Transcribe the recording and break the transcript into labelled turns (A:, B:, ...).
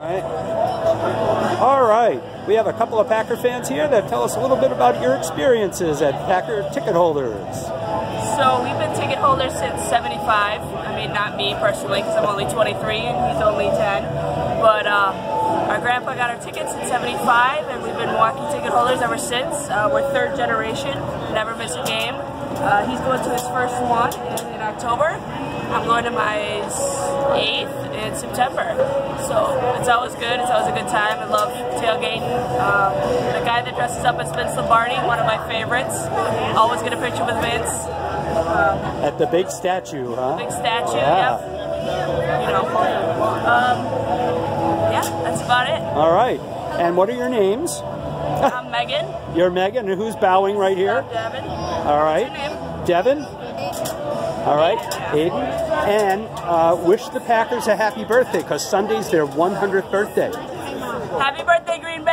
A: All right. We have a couple of Packer fans here that tell us a little bit about your experiences at Packer Ticket Holders.
B: So we've been ticket holders since '75. I mean, not me personally, because I'm only 23 and he's only 10. But our grandpa got our tickets in '75, and we've been walking ticket holders ever since. We're third generation, never miss a game. He's going to his first one in October. I'm going to my 8th in September. So it's always good. It's always a good time. I love tailgating. The guy that dresses up as Vince Lombardi, one of my favorites. Always get a picture with Vince.
A: At the big statue, huh?
B: Big statue, yeah. You know. Yeah, that's about it.
A: All right. And what are your names?
B: I'm Megan.
A: You're Megan, and who's bowing right here?
B: I'm Devin.
A: All right.
B: What's your name?
A: Devin? All right. Aiden. And wish the Packers a happy birthday, because Sunday's their 100th birthday.
B: Happy birthday, Green Bay!